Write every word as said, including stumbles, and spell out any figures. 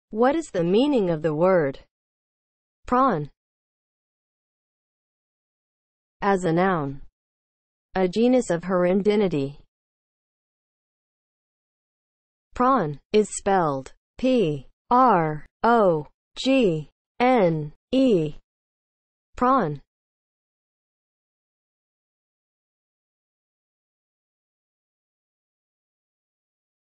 What is the meaning of the word prawn as a noun? A genus of Hirundinidae. Prawn is spelled P R O G N E. Prawn